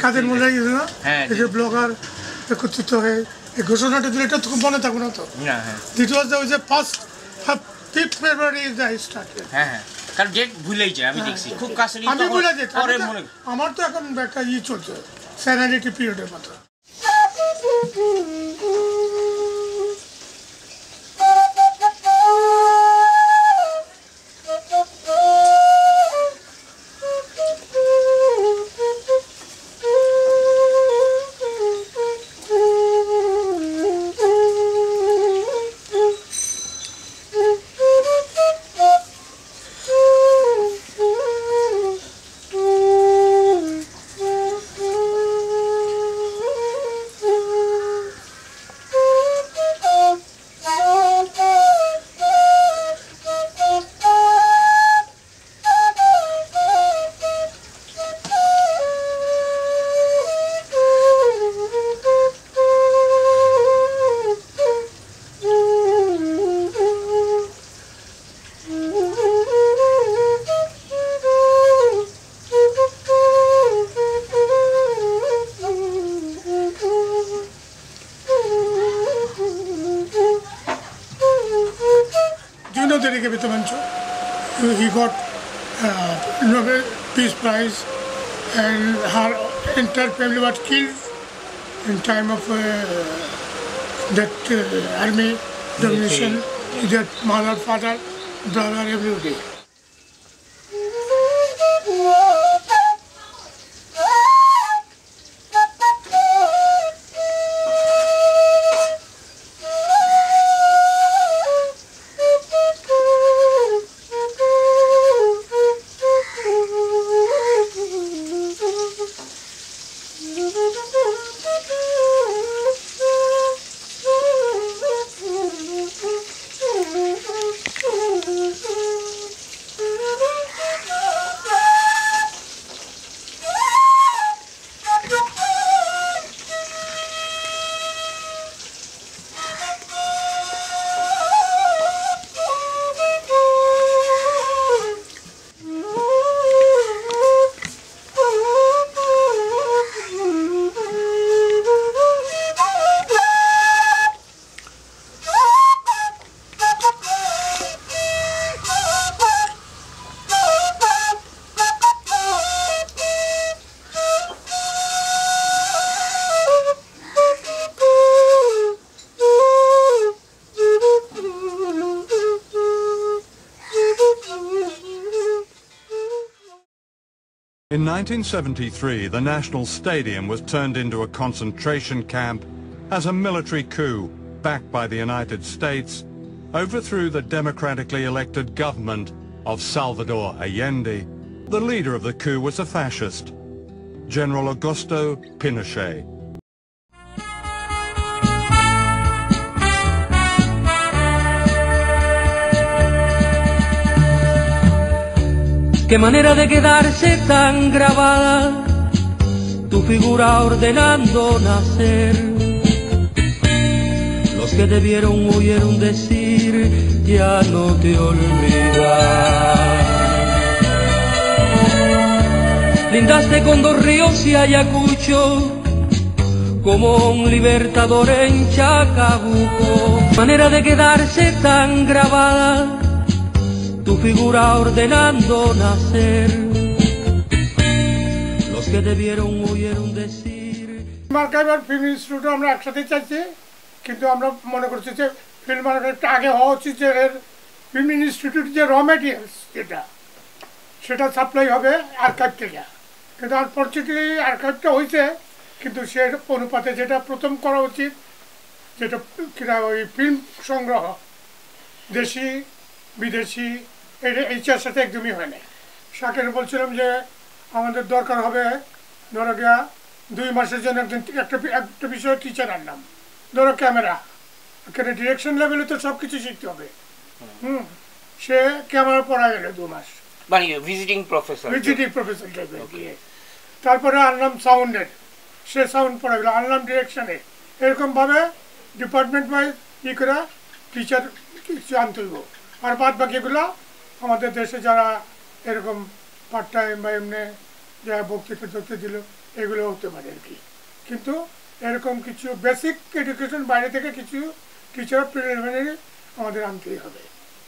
কাদের মনে গেছে না এই যে ব্লগার একত্রিত হয়ে এই ঘোষণাটা দিলে এটা তো মনে থাকবে না তো দিট ওয়াজ ওই যে first 5th February is the start কারণ ডেট ভুলেই যায় আমি দেখছি খুব কাছে আমি ভুলে যাই আমার তো এখন একটা চলছে স্যানিটি পিরিয়ডের মতো He got Nobel Peace Prize and her entire family was killed in time of that army domination. Their mother, father, brother, everybody. In 1973, the National Stadium was turned into a concentration camp as a military coup, backed by the United States, overthrew the democratically elected government of Salvador Allende. The leader of the coup was a fascist, General Augusto Pinochet. Qué manera de quedarse tan grabada tu figura ordenando nacer. Los que te vieron oyeron decir ya no te olvidas. Lindaste con dos ríos y Ayacucho como un libertador en Chacabuco. Manera de quedarse tan grabada tu figura ordenando nacer. Los que te vieron oyeron decir. মার্কাইবার film institute আমরা একসাথে চাইছি কিন্তু আমরা মনে করছি যে film মার্কেটটা আগে হওয়া উচিত যে এর ফিল্ম ইনস্টিটিউট যে র ম্যাটেরিয়ালস সেটা সাপ্লাই হবে আর্কাইভ থেকে কিন্তু আনফর্চুনেটলি আর্কাইভটা হয়েছে কিন্তু সে অনুপাতে যেটা প্রথম করা উচিত যেটা কিনা ওই ফিল্ম সংগ্রহ দেশি বিদেশি এইটার সাথে একদমই হয় না শাকের বলছিলাম যে আমাদের দরকার হবে ধরো গিয়া 2 মাসের জন্য একজন একটা বিষয় টিচার আনলাম ধরো ক্যামেরা এখানে ডিরেকশন লেভেলে তো সব কিছু শিখতে হবে সে ক্যামেরা পড়া গেল 2 মাস মানে ভিজিটিং প্রফেসর টাইপের তারপরে আনলাম সাউন্ডের সে সাউন্ড পড়া গেল আনলাম ডিরেকশনে এরকমভাবে ডিপার্টমেন্ট ওয়াইজ ই করে টিচার কিছু আনতে হইব আর বাদ বাকিগুলো আমাদের দেশে যারা এরকম পার্ট টাইম বা এমনি যারা বক্তৃতা দিল এগুলো হতে পারে আর কি। কিন্তু এরকম কিছু বেসিক এডুকেশন বাইরে থেকে কিছু টিচার প্রিলিমিনারি আমাদের আনতেই হবে।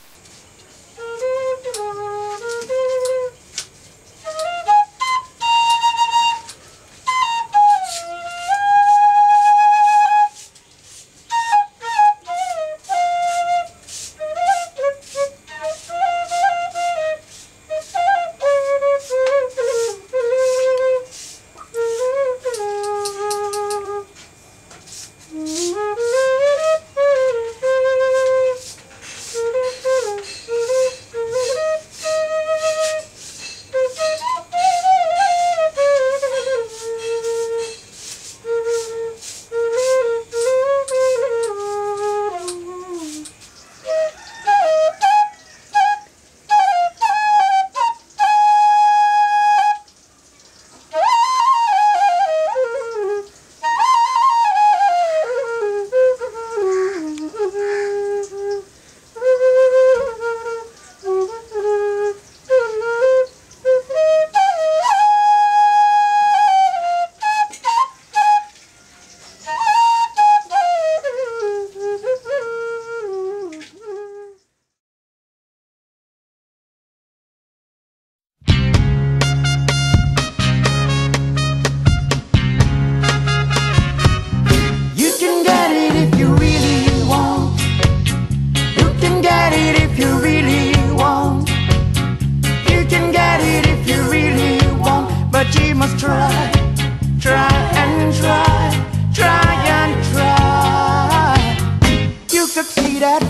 But you must try and try and try. You succeed at